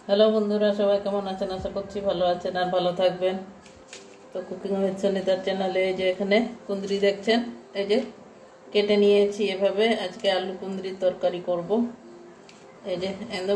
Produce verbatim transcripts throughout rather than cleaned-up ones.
Hello বন্ধুরা, সবাই কেমন আছেন? আশা করছি ভালো আছেন আর ভালো থাকবেন। তো কুকিং উইথ সুনিতার চ্যানেলে এই যে এখানে কুঁদরি দেখছেন, এই যে কেটে নিয়েছি এভাবে। আজকে আলু কুঁদরির তরকারি করব। এই যে একদম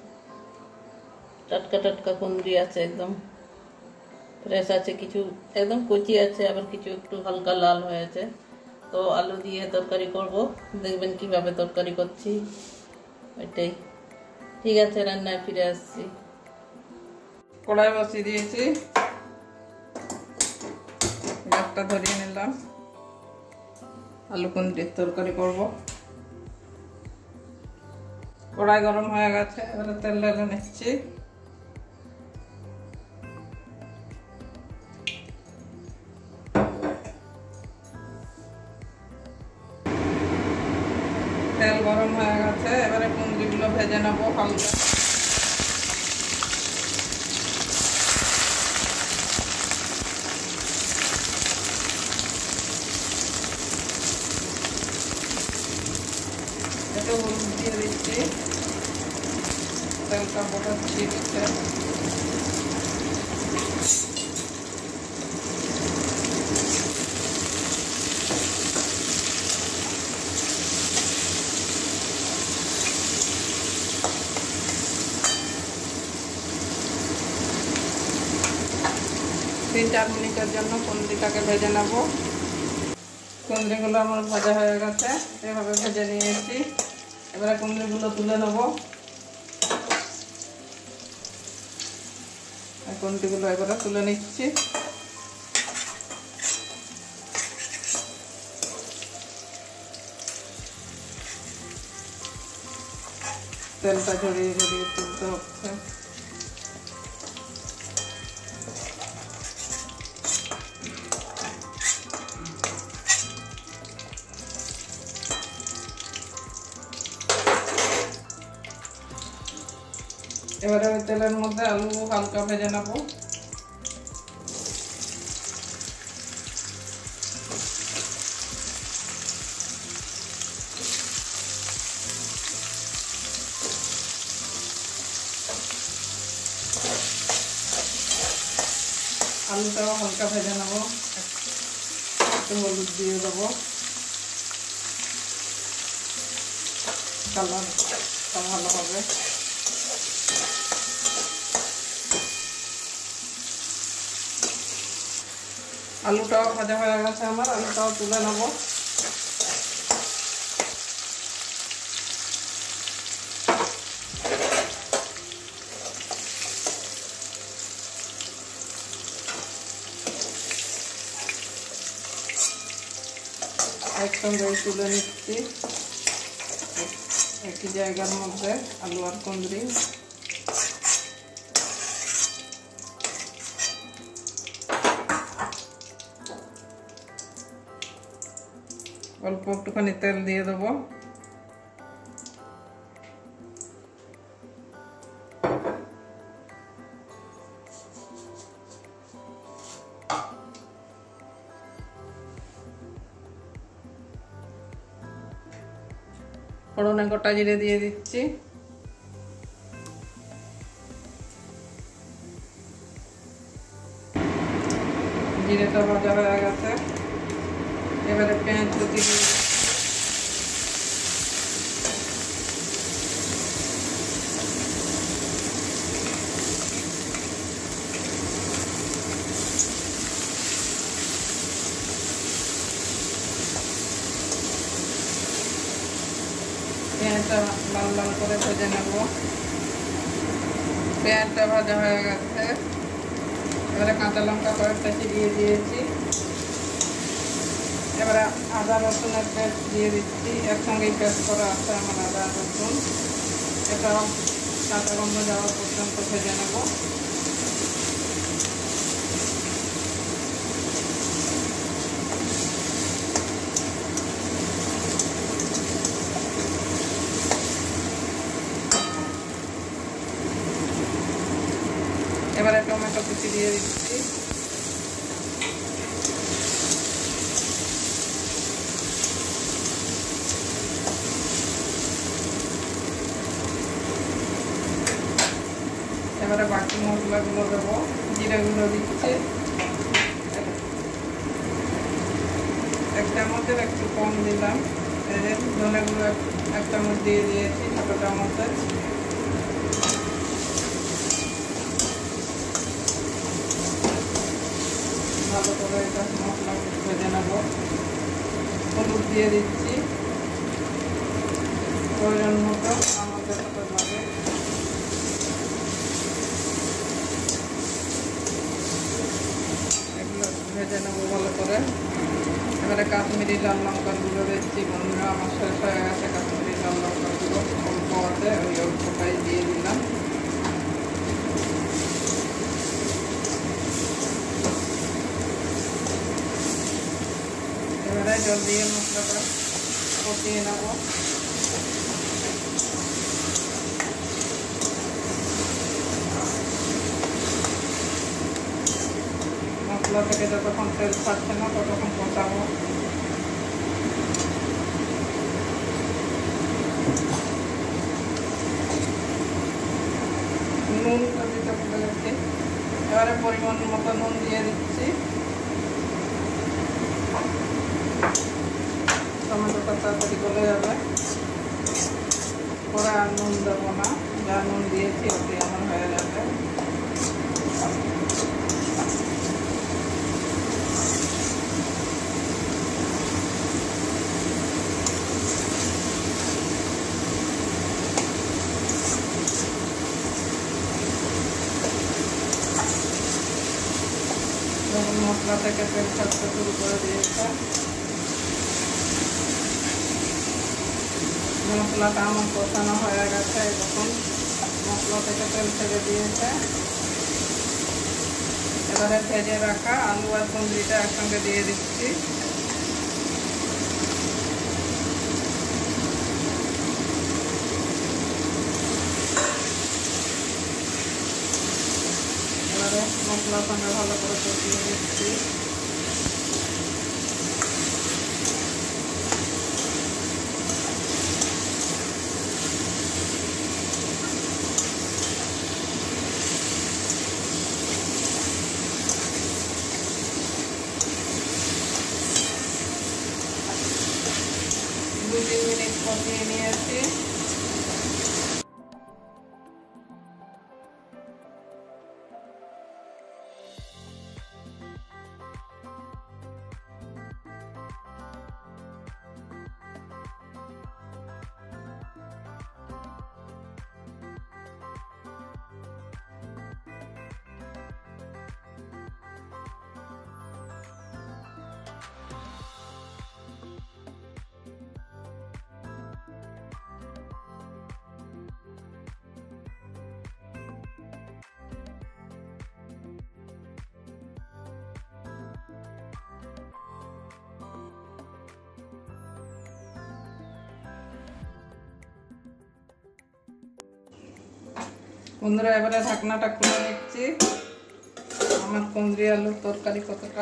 টাটকা টাটকা কুঁদরি আছে, একদম ফ্রেশ আছে, কিছু একদম কচি আছে, আবার কিছু একটু হালকা লাল হয়েছে। তো আলু দিয়ে তরকারি করব, দেখবেন কিভাবে তরকারি করছি। এটাই ঠিক আছে, রান্নায় ফিরে আসছি। কড়াই বসিয়ে দিয়েছি, গ্যাসটা ধরিয়ে নিলাম। আলু কুঁদরির তরকারি করব। কড়াই গরম হয়ে গেছে, এবারে তেল ঢেলে নিচ্ছি। তেল গরম হয়ে গেছে, এবারে কুঁদরিগুলো ভেজে নেবো হালকা। একটু হলুদ দিয়ে দিচ্ছি, তেলটা ফোটাচ্ছি দিচ্ছে। তিন চার মিনিটের জন্য কুঁদরিটাকে ভেজে নেব। কুঁদরিগুলো আমার ভাজা হয়ে গেছে, এভাবে ভেজে নিয়েছি। এবারে কুঁদরিগুলো তুলে নেব। কুঁদরিগুলো এবারে তুলে নিচ্ছি। তেলটা ঝরিয়ে ঝরিয়ে তুলতে হচ্ছে। এবারে ওই তেলের মধ্যে আলু হালকা ভেজে নেব। আলুটাও হালকা ভেজে নেব, একটু হলুদ দিয়ে দেবো, কালারটা ভালো হবে। আলুটাও ভাজা হয়ে গেছে আমার, আলুটাও তুলে নেব। একসঙ্গে তুলে নিচ্ছি একই জায়গার মধ্যে আলু আর কুঁদরি। অল্প একটুখানি তেল দিয়ে দেবো। ফোড়নে গোটা জিরে দিয়ে দিচ্ছি। জিরেটা ভাজা হয়ে গেছে, এবারে পেঁয়াজ কুচি দিয়ে পেঁয়াজটা লাল লাল করে ভেজে নেব। পেঁয়াজটা ভাজা হয়ে গেছে, এবারে কাঁচা লঙ্কা কয়েকটা চিরিয়ে দিয়েছি। এবারে আদা রসুনের পেস্ট দিয়ে দিচ্ছি, একসঙ্গেই পেস্ট করা আছে আমার আদা রসুন। এটা কাঁচা গন্ধ যাওয়া পর্যন্ত ভেজে নেব। এবারে টমেটো কুচি দিয়ে দিচ্ছি। এবারে বাকি মশলাগুলো দেবো। জিরা গুঁড়ো দিচ্ছি এক চামচের একটু কম দিলাম। ধনে গুঁড়ো এক চামচ দিয়ে দিয়েছি, ছোটো চামচের। ভালো করে এটা মশলা ভেজে নেব। হলুদ দিয়ে দিচ্ছি প্রয়োজন মতো, আমাদের মতো লাগে। এগুলো ভেজে নেবো ভালো করে। এবারে কাশ্মীরি লাল লঙ্কার গুঁড়ো দিচ্ছি। বন্ধুরা আমার শেষ হয়ে গেছে কাশ্মীরি লাল লঙ্কার গুঁড়ো, অল্প আছে, ওই অল্পটাই দিয়ে দিলাম। এবারে জল দিয়ে মশলাটা কষিয়ে নেব। মশলা থেকে যতক্ষণ তেল ছাড়ছে না ততক্ষণ কষাবো। নুনটা দিতে ভুলে গেছি। এবারে পরিমাণ মতো নুন দিয়ে দিচ্ছি। টমেটোটা তাড়াতাড়ি গলে যাবে, পরে আর নুন দেবো না, যা নুন দিয়েছি ওটি আমার হয়ে যাবে। যখন মশলা থেকে তেল ছাড়তে শুরু করে দিয়েছে, মশলাটা আমার কষানো হয়ে গেছে। যখন মশলা থেকে তেল ছেড়ে দিয়েছে, এবারে ভেজে রাখা আলু আর কুঁদরিটা একসঙ্গে দিয়ে দিচ্ছি। এবারে মশলার সঙ্গে ভালো করে কষিয়ে দিচ্ছি। দু তিন মিনিট কষিয়ে নিয়েছি। বন্ধুরা এবারে ঢাকনাটা খুলে নিচ্ছি। আমার কুঁদরি আলুর তরকারি কতটা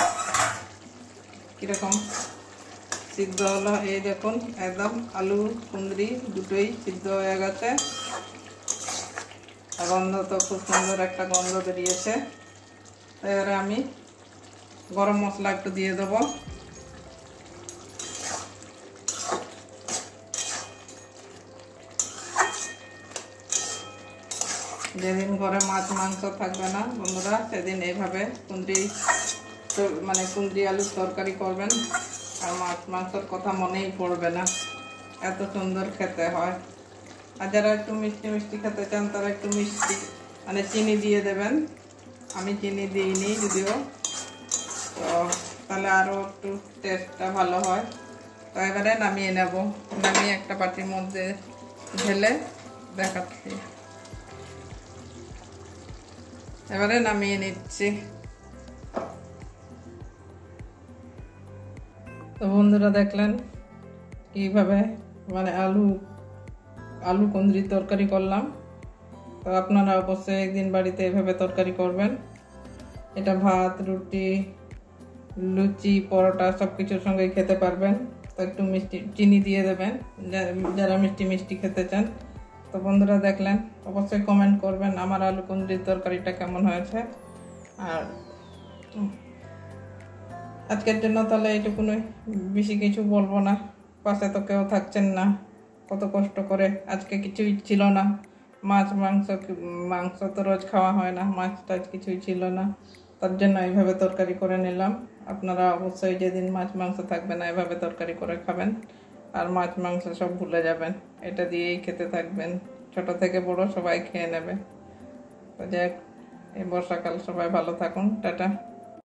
কিরকম সিদ্ধ হলো, এই দেখুন একদম আলু কুঁদরি দুটোই সিদ্ধ হয়ে গেছে। গন্ধ তো খুব সুন্দর একটা গন্ধ বেরিয়েছে। এবারে আমি গরম মশলা একটু দিয়ে দেবো। যেদিন ঘরে মাছ মাংস থাকবে না বন্ধুরা, সেদিন এইভাবে কুঁদরি মানে কুঁদরি আলুর তরকারি করবেন, আর মাছ মাংসর কথা মনেই পড়বে না, এত সুন্দর খেতে হয়। আর যারা একটু মিষ্টি মিষ্টি খেতে চান তারা একটু মিষ্টি মানে চিনি দিয়ে দেবেন। আমি চিনি দিইনি যদিও, তো তাহলে আরও একটু টেস্টটা ভালো হয়। তো এবারে নামিয়ে নেব। নামিয়ে একটা বাটির মধ্যে ঢেলে দেখাচ্ছি। এবারে নামিয়ে নিচ্ছি। তো বন্ধুরা দেখলেন কিভাবে মানে আলু আলু কুঁদরির তরকারি করলাম। তো আপনারা অবশ্যই একদিন বাড়িতে এভাবে তরকারি করবেন। এটা ভাত, রুটি, লুচি, পরোটা সব কিছুর সঙ্গে খেতে পারবেন। তো একটু মিষ্টি চিনি দিয়ে দেবেন যারা মিষ্টি মিষ্টি খেতে চান। তো বন্ধুরা দেখলেন, অবশ্যই কমেন্ট করবেন আমার আলু কুঁদরির তরকারিটা কেমন হয়েছে। আর আজকের জন্য তাহলে এইটুকুনই, বেশি কিছু বলবো না। পাশে তো কেউ থাকছেন না, কত কষ্ট করে, আজকে কিছুই ছিল না, মাছ মাংস মাংস তো রোজ খাওয়া হয় না, মাছ টাছ কিছুই ছিল না, তার জন্য এইভাবে তরকারি করে নিলাম। আপনারা অবশ্যই যেদিন মাছ মাংস থাকবে না এভাবে তরকারি করে খাবেন, আর মাছ মাংস সব ভুলে যাবেন, এটা দিয়েই খেতে থাকবেন, ছোট থেকে বড় সবাই খেয়ে নেবে। তো যাই হোক, এই বর্ষাকাল সবাই ভালো থাকুন, টাটা।